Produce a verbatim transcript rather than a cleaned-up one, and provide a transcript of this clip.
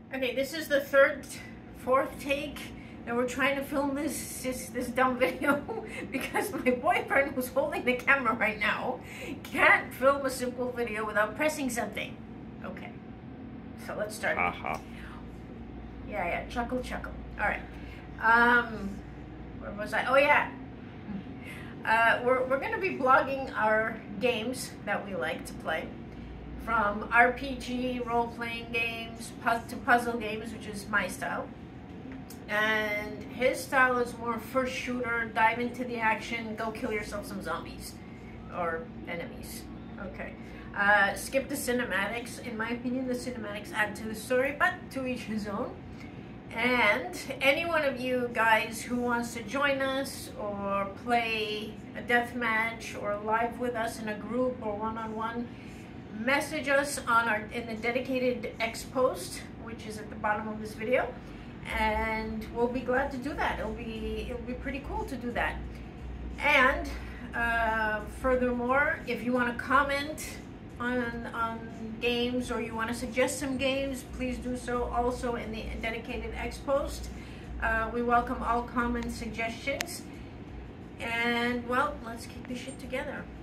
Okay, this is the third, fourth take that we're trying to film this this, this dumb video because my boyfriend, who's holding the camera right now, can't film a simple video without pressing something. Okay, so let's start. Uh-huh. Yeah, yeah, chuckle, chuckle. All right. Um, where was I? Oh, yeah. Uh, we're we're gonna be blogging our games that we like to play, from R P G, role-playing games, pu to puzzle games, which is my style. And his style is more first shooter, dive into the action, go kill yourself some zombies or enemies. Okay. Uh, skip the cinematics. In my opinion, the cinematics add to the story, but to each his own. And any one of you guys who wants to join us or play a deathmatch or live with us in a group or one-on-one, message us on our in the dedicated X post, which is at the bottom of this video, and we'll be glad to do that. It'll be it'll be pretty cool to do that. And uh, furthermore, if you want to comment on on games or you want to suggest some games, please do so also in the dedicated X post. Uh, we welcome all comments, suggestions, and well, let's keep this shit together.